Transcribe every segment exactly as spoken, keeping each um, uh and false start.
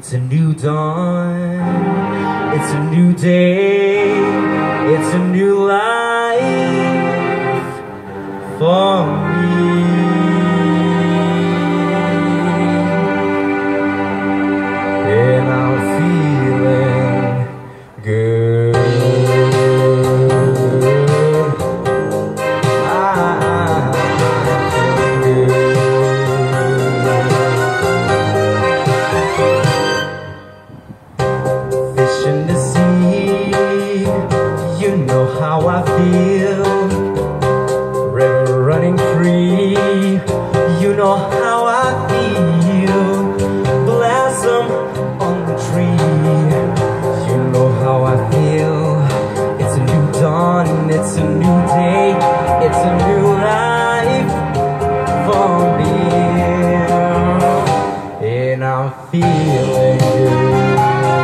It's a new dawn, it's a new day, it's a new life for me. And I'm feeling good. I'm feeling good. Fish in the sea, you know how I feel. River running free, you know how I feel. Blossom on the tree, you know how I feel. It's a new dawn, it's a new day, it's a new life for me. And I'm feeling good.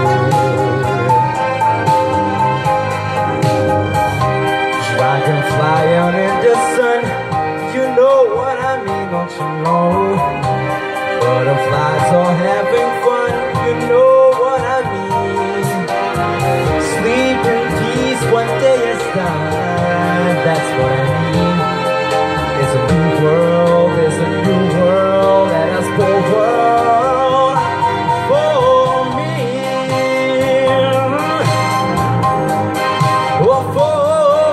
Dragonfly out in the sun, you know what I mean, don't you know? Butterflies are having fun, you know what I mean. Sleep in peace, one day is done, that's what I mean. It's a new world, it's a new world, and a spoiled world for me. Oh, for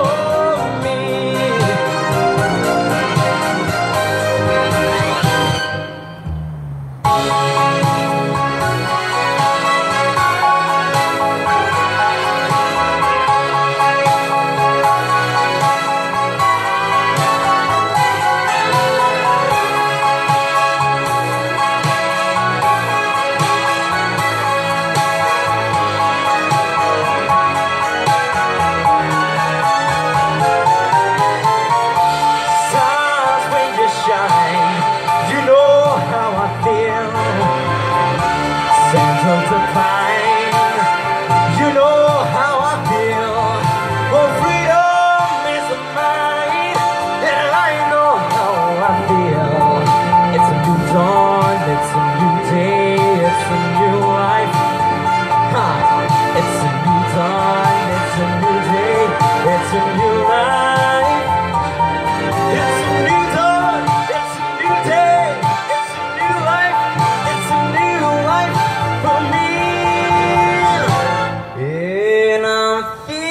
the pine, you know how I feel. Oh, freedom is mine, and I know how I feel. It's a new dawn, it's a new day, it's a new life. Huh. It's a new dawn, it's a new day, it's a new life. It's a new dawn, it's a new day, it's a new life, it's a new life for me. And I'm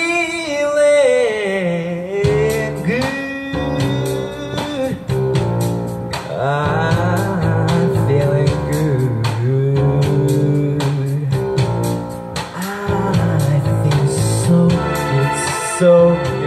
feeling good. I'm feeling good. I feel so good, so good.